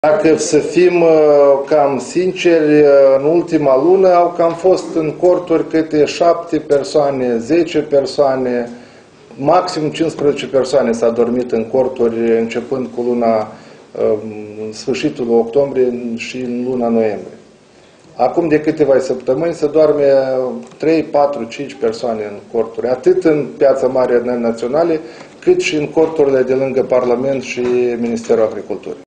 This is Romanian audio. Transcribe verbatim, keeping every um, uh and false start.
Dacă să fim cam sinceri, în ultima lună au cam fost în corturi câte șapte persoane, zece persoane, maxim cincisprezece persoane s-a dormit în corturi începând cu luna, sfârșitul octombrie și în luna noiembrie. Acum de câteva săptămâni se doarme trei, patru, cinci persoane în corturi, atât în Piața Mare Naționale, cât și în corturile de lângă Parlament și Ministerul Agriculturii.